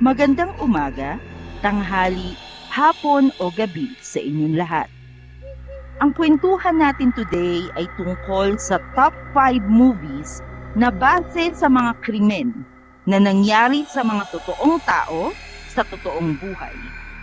Magandang umaga, tanghali, hapon o gabi sa inyong lahat. Ang kwentuhan natin today ay tungkol sa top 5 movies na base sa mga krimen na nangyari sa mga totoong tao sa totoong buhay.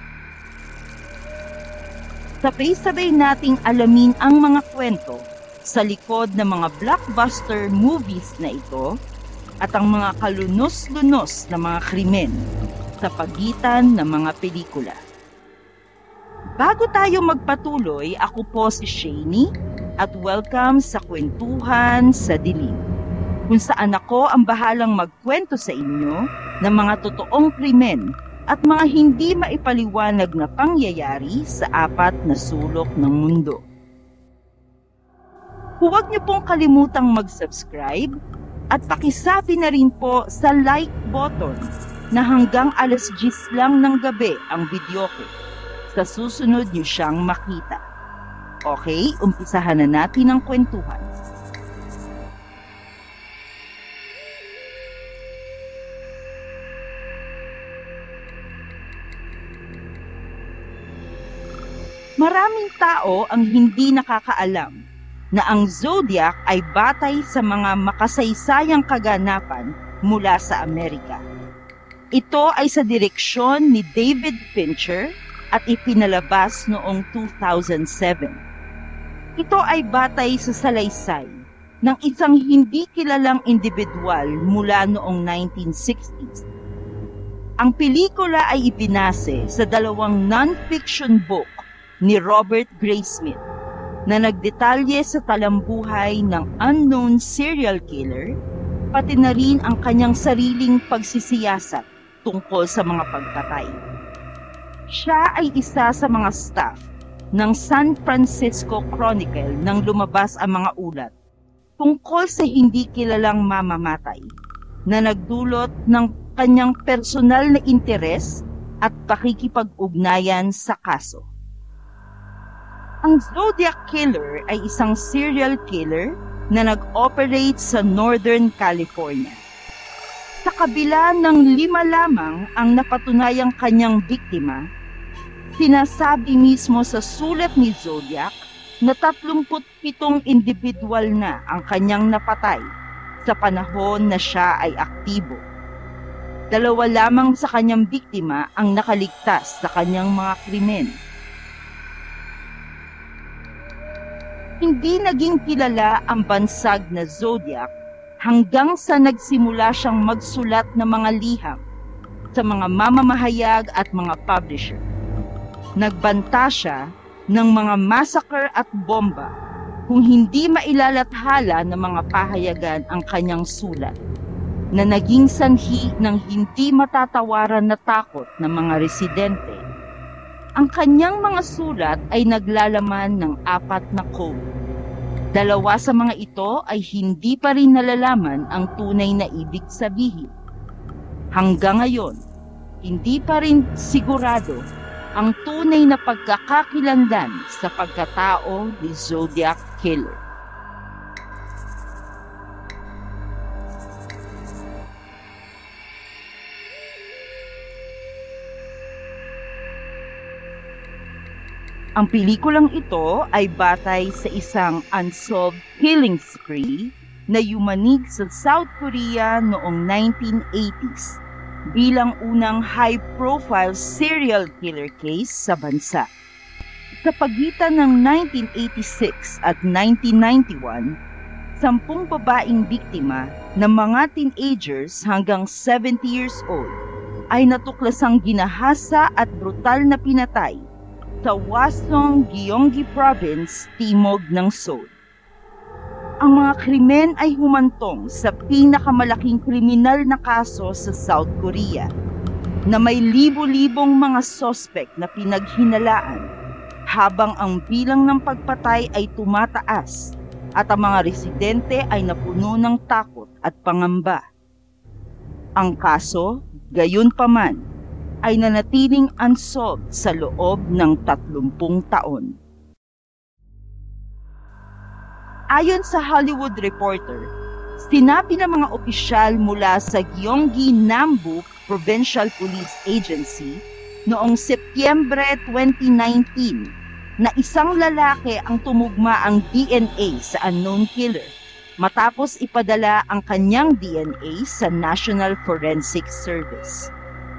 Sabay-sabay nating alamin ang mga kwento sa likod ng mga blockbuster movies na ito at ang mga kalunos-lunos na mga krimen sa pagitan ng mga pelikula. Bago tayo magpatuloy, ako po si Shani at welcome sa Kwentuhan sa Dilim, kung saan ako ang bahalang magkwento sa inyo ng mga totoong krimen at mga hindi maipaliwanag na pangyayari sa apat na sulok ng mundo. Huwag niyo pong kalimutang mag-subscribe at pakisabi na rin po sa like button na hanggang 10:00 lang ng gabi ang video ko. Sa susunod niyo siyang makita. Okay, umpisahan na natin ang kwentuhan. Maraming tao ang hindi nakakaalam na ang zodiac ay batay sa mga makasaysayang kaganapan mula sa Amerika. Ito ay sa direksyon ni David Fincher at ipinalabas noong 2007. Ito ay batay sa salaysay ng isang hindi kilalang individual mula noong 1960s. Ang pelikula ay ibinase sa dalawang non-fiction book ni Robert Graysmith na nagdetalye sa talambuhay ng unknown serial killer, pati na rin ang kanyang sariling pagsisiyasat tungkol sa mga pagpatay. Siya ay isa sa mga staff ng San Francisco Chronicle nang lumabas ang mga ulat tungkol sa hindi kilalang mamamatay na nagdulot ng kanyang personal na interes at pakikipag-ugnayan sa kaso. Ang Zodiac Killer ay isang serial killer na nag-operate sa Northern California. Sa kabila ng 5 lamang ang napatunayang kanyang biktima, sinasabi mismo sa sulat ni Zodiac na 37 individual na ang kanyang napatay sa panahon na siya ay aktibo. 2 lamang sa kanyang biktima ang nakaligtas sa kanyang mga krimen. Hindi naging kilala ang bansag na Zodiac hanggang sa nagsimula siyang magsulat ng mga liham sa mga mamamahayag at mga publisher. Nagbanta siya ng mga massacre at bomba kung hindi mailalathala ng mga pahayagan ang kanyang sulat na naging sanhi ng hindi matatawaran na takot ng mga residente. Ang kanyang mga sulat ay naglalaman ng 4 na code. 2 sa mga ito ay hindi pa rin nalalaman ang tunay na ibig sabihin. Hanggang ngayon, hindi pa rin sigurado ang tunay na pagkakakilanlan sa pagkatao ni Zodiac Killer. Ang pelikulang ito ay batay sa isang unsolved killing spree na yumanig sa South Korea noong 1980s bilang unang high-profile serial killer case sa bansa. Sa pagitan ng 1986 at 1991, 10 babaeng biktima ng mga teenagers hanggang 70 years old ay natuklasang ginahasa at brutal na pinatay sa Hwasong, Gyeonggi Province, timog ng Seoul. Ang mga krimen ay humantong sa pinakamalaking kriminal na kaso sa South Korea na may libo-libong mga suspect na pinaghinalaan habang ang bilang ng pagpatay ay tumataas at ang mga residente ay napuno ng takot at pangamba. Ang kaso, gayunpaman, ay nanatiling unsolved sa loob ng 30 taon. Ayon sa Hollywood Reporter, Sinabi ng mga opisyal mula sa Gyeonggi Nambu Provincial Police Agency noong Setyembre 2019 na isang lalaki ang tumugma ang DNA sa unknown killer matapos ipadala ang kanyang DNA sa National Forensic Service.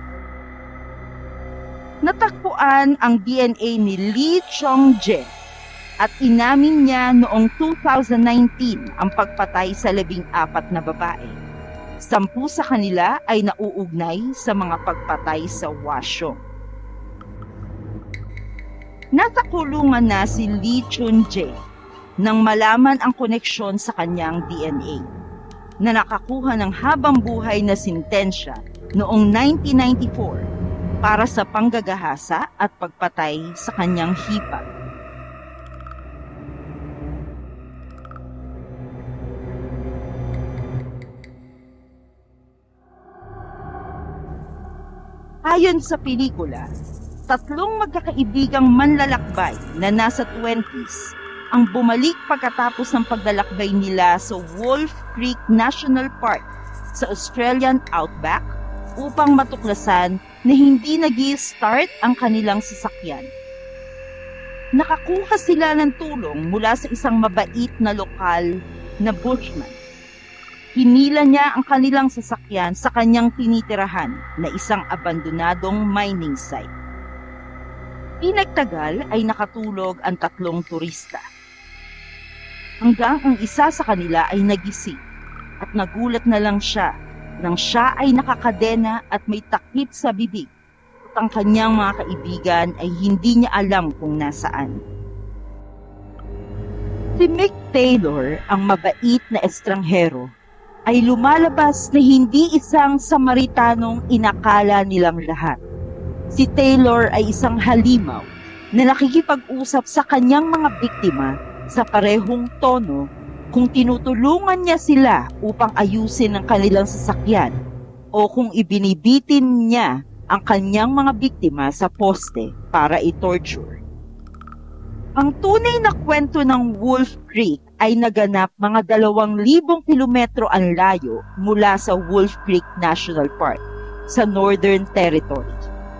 Natakbuan ang DNA ni Lee Chong-jae at inamin niya noong 2019 ang pagpatay sa 14 na babae. 10 sa kanila ay nauugnay sa mga pagpatay sa Hwasong. Nasa kulungan na si Lee Chun-jae nang malaman ang koneksyon sa kanyang DNA na nakakuha ng habang buhay na sintensya noong 1994 para sa panggagahasa at pagpatay sa kanyang hipag. Ayon sa pelikula, 3 magkakaibigang manlalakbay na nasa 20s ang bumalik pagkatapos ng paglalakbay nila sa Wolf Creek National Park sa Australian Outback upang matuklasan na hindi nag-i-start ang kanilang sasakyan. Nakakuha sila ng tulong mula sa isang mabait na lokal na bushman. Hinila niya ang kanilang sasakyan sa kanyang tinitirahan na isang abandonadong mining site. Pinagtagal ay nakatulog ang 3 turista. Hanggang ang isa sa kanila ay nagising at nagulat na lang siya nang siya ay nakakadena at may takip sa bibig at ang kanyang mga kaibigan ay hindi niya alam kung nasaan. Si Mick Taylor, ang mabait na estranghero, ay lumalabas na hindi isang Samaritanong inakala nilang lahat. Si Taylor ay isang halimaw na nakikipag-usap sa kanyang mga biktima sa parehong tono kung tinutulungan niya sila upang ayusin ang kanilang sasakyan o kung ibinibitin niya ang kanyang mga biktima sa poste para i-torture. Ang tunay na kwento ng Wolf Creek ay naganap mga 2,000 kilometro ang layo mula sa Wolf Creek National Park sa Northern Territory.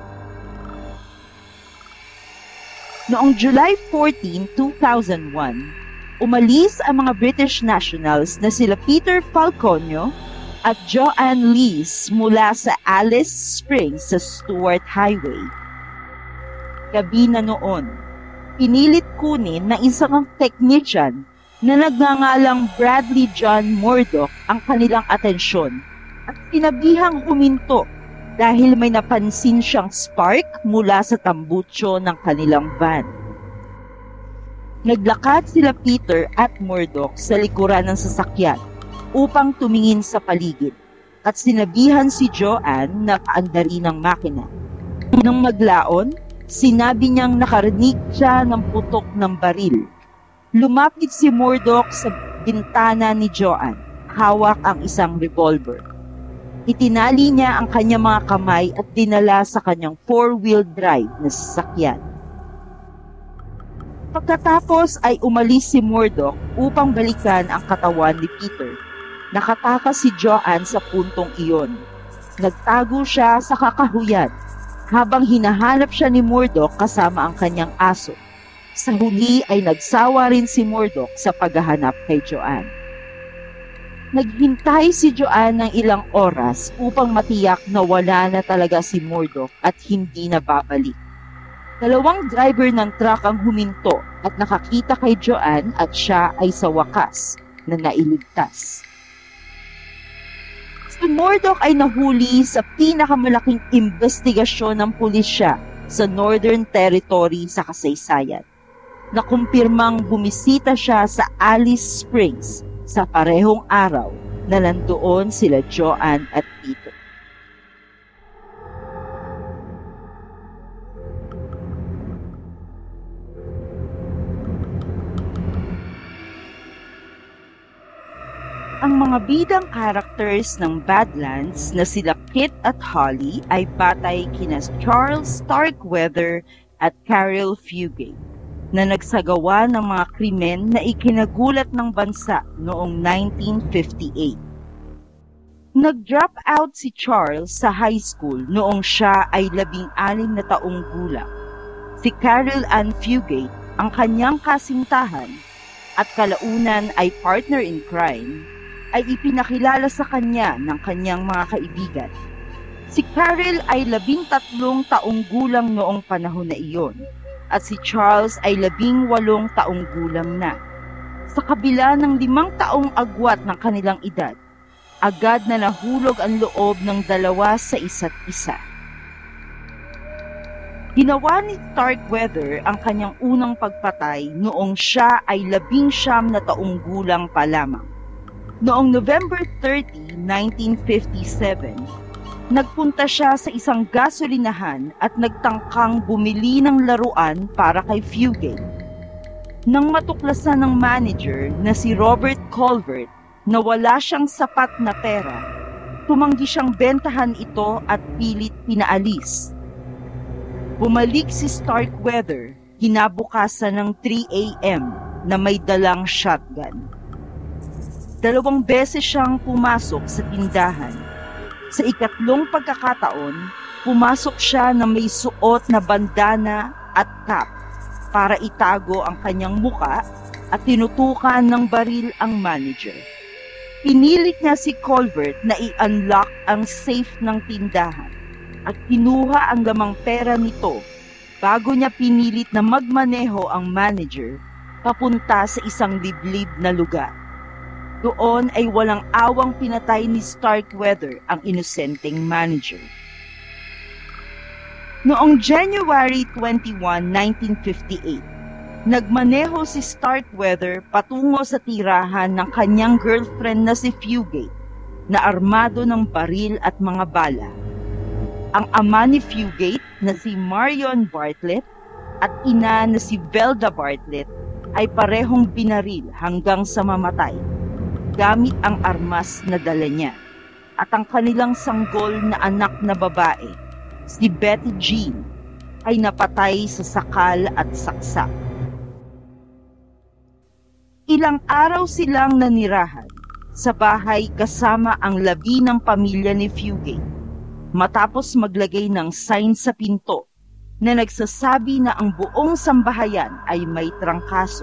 Noong July 14, 2001, umalis ang mga British nationals na sila Peter Falconio at Joanne Lees mula sa Alice Springs sa Stuart Highway. Gabi na noon, pinilit kunin ng isang technician na nagngangalang Bradley John Murdoch ang kanilang atensyon at sinabihang huminto dahil may napansin siyang spark mula sa tambutso ng kanilang van. Naglakad sila Peter at Murdoch sa likuran ng sasakyan upang tumingin sa paligid at sinabihan si Joanne na paandari ng makina. Nang maglaon, sinabi niyang nakarinig siya ng putok ng baril. Lumapit si Murdoch sa bintana ni Joanne, hawak ang isang revolver. Itinali niya ang kanyang mga kamay at dinala sa kanyang 4-wheel drive na sasakyan. Pagkatapos ay umalis si Murdoch upang balikan ang katawan ni Peter. Nakatakas si Joanne sa puntong iyon. Nagtago siya sa kakahuyan habang hinahanap siya ni Murdoch kasama ang kanyang aso. Sa huli ay nagsawa rin si Murdoch sa paghahanap kay Joanne. Naghintay si Joanne ng ilang oras upang matiyak na wala na talaga si Murdoch at hindi na babalik. 2 driver ng truck ang huminto at nakakita kay Joanne at siya ay sa wakas na nailigtas. Si Murdoch ay nahuli sa pinakamalaking investigasyon ng pulisya sa Northern Territory sa kasaysayan. Nakumpirmang bumisita siya sa Alice Springs sa parehong araw na nandoon sila Joanne at Peter. Ang mga bidang characters ng Badlands na sila Kit at Holly ay batay kina Charles Starkweather at Carol Fugate. na nagsagawa ng mga krimen na ikinagulat ng bansa noong 1958. Nag-drop out si Charles sa high school noong siya ay 16 na taong gulang. Si Carol Ann Fugate, ang kanyang kasintahan at kalaunan ay partner in crime, ay ipinakilala sa kanya ng kanyang mga kaibigan. Si Carol ay 13 taong gulang noong panahon na iyon at si Charles ay 18 taong gulang na. Sa kabila ng 5 taong agwat ng kanilang edad, agad na nahulog ang loob ng dalawa sa isa't isa. Ginawa ni Starkweather ang kanyang unang pagpatay noong siya ay 19 na taong gulang pa lamang. Noong November 30, 1957, nagpunta siya sa isang gasolinahan at nagtangkang bumili ng laruan para kay Fugate. Nang matuklasan ng manager na si Robert Colvert na wala siyang sapat na pera, tumanggi siyang bentahan ito at pilit pinaalis. Bumalik si Starkweather kinabukasan ng 3 a.m. na may dalang shotgun. 2 beses siyang pumasok sa tindahan. Sa ikatlong pagkakataon, pumasok siya na may suot na bandana at cap para itago ang kanyang muka at tinutukan ng baril ang manager. Pinilit niya si Colvert na i-unlock ang safe ng tindahan at kinuha ang lamang pera nito bago niya pinilit na magmaneho ang manager papunta sa isang liblib na lugar. Doon ay walang awang pinatay ni Starkweather ang inosenteng manager. Noong January 21, 1958, nagmaneho si Starkweather patungo sa tirahan ng kanyang girlfriend na si Fugate na armado ng baril at mga bala. Ang ama ni Fugate na si Marion Bartlett at ina na si Velda Bartlett ay parehong binaril hanggang sa mamatay gamit ang armas na dala niya at ang kanilang sanggol na anak na babae, si Betty Jean, ay napatay sa sakal at saksak. Ilang araw silang nanirahan sa bahay kasama ang labi ng pamilya ni Fugate matapos maglagay ng sign sa pinto na nagsasabi na ang buong sambahayan ay may trangkaso.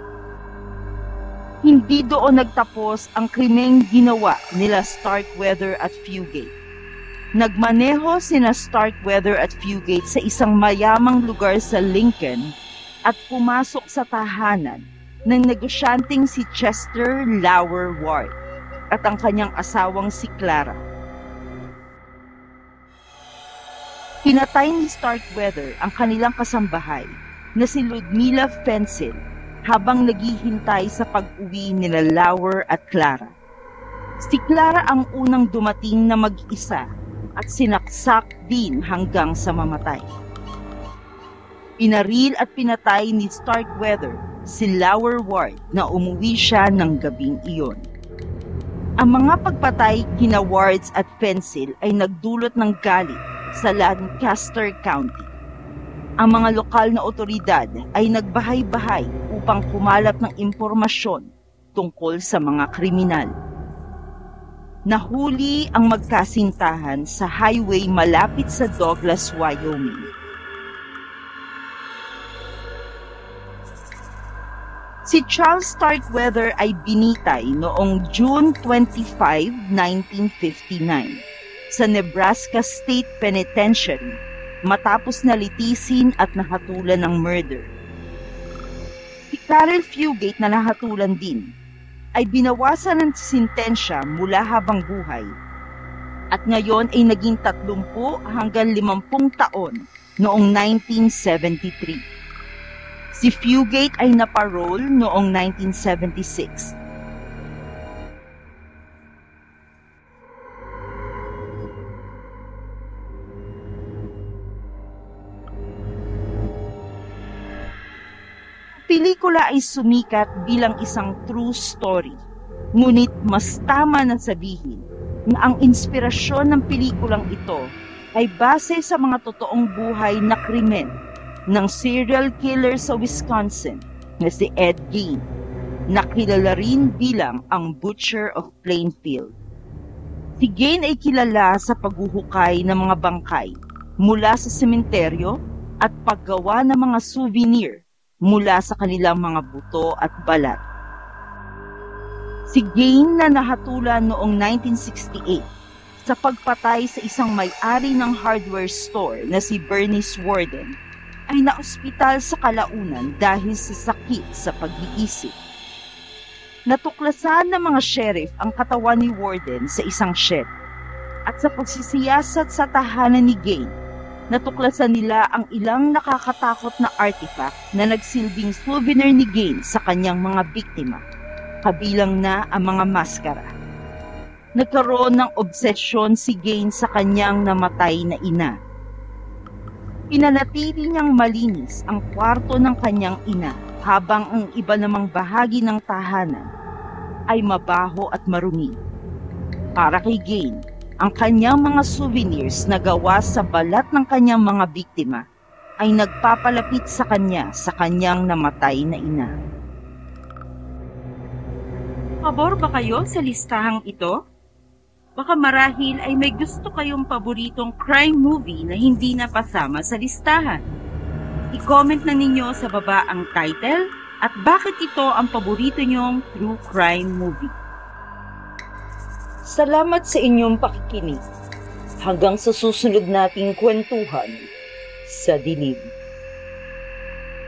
Hindi doon nagtapos ang krimeng ginawa nila Starkweather at Fugate. Nagmaneho sina Starkweather at Fugate sa isang mayamang lugar sa Lincoln at pumasok sa tahanan ng negosyanteng si Chester Lower Ward at ang kanyang asawang si Clara. Pinatay ni Starkweather ang kanilang kasambahay na si Ludmilla Fensil habang naghihintay sa pag-uwi nila Lower at Clara. Si Clara ang unang dumating na mag-isa at sinaksak din hanggang sa mamatay. Pinaril at pinatay ni Starkweather si Lower Ward na umuwi siya ng gabing iyon. Ang mga pagpatay kina Wards at Fensil ay nagdulot ng galit sa Lancaster County. Ang mga lokal na otoridad ay nagbahay-bahay upang kumalap ng impormasyon tungkol sa mga kriminal. Nahuli ang magkasintahan sa highway malapit sa Douglas, Wyoming. Si Charles Starkweather ay binitay noong June 25, 1959 sa Nebraska State Penitentiary matapos na litisin at nahatulan ng murder. Si Carol Fugate na nahatulan din ay binawasan ng sintensya mula habang buhay at ngayon ay naging 30 hanggang 50 taon noong 1973. Si Fugate ay naparole noong 1976. Pelikula ay sumikat bilang isang true story, ngunit mas tama na sabihin na ang inspirasyon ng pelikulang ito ay base sa mga totoong buhay na krimen ng serial killer sa Wisconsin na si Ed Gein, na kilala rin bilang ang Butcher of Plainfield. Si Gein ay kilala sa paghuhukay ng mga bangkay mula sa sementeryo at paggawa ng mga souvenir mula sa kanilang mga buto at balat. Si Gein na nahatulan noong 1968 sa pagpatay sa isang may-ari ng hardware store na si Bernice Worden ay naospital sa kalaunan dahil sa sakit sa pag-iisip. Natuklasan ng mga sheriff ang katawan ni Worden sa isang shed at sa pagsisiyasat sa tahanan ni Gein, natuklasan nila ang ilang nakakatakot na artifact na nagsilbing souvenir ni Gein sa kanyang mga biktima, kabilang na ang mga maskara. Nagkaroon ng obsesyon si Gein sa kanyang namatay na ina. Pinanatili niyang malinis ang kwarto ng kanyang ina habang ang iba namang bahagi ng tahanan ay mabaho at marumi. Para kay Gein, ang kanyang mga souvenirs na gawa sa balat ng kanyang mga biktima ay nagpapalapit sa kanya sa kanyang namatay na ina. Pabor ba kayo sa listahang ito? Baka marahil ay may gusto kayong paboritong crime movie na hindi napasama sa listahan. I-comment na ninyo sa baba ang title at bakit ito ang paborito nyong true crime movie. Salamat sa inyong pakikinig. Hanggang sa susunod nating kwentuhan sa dilim.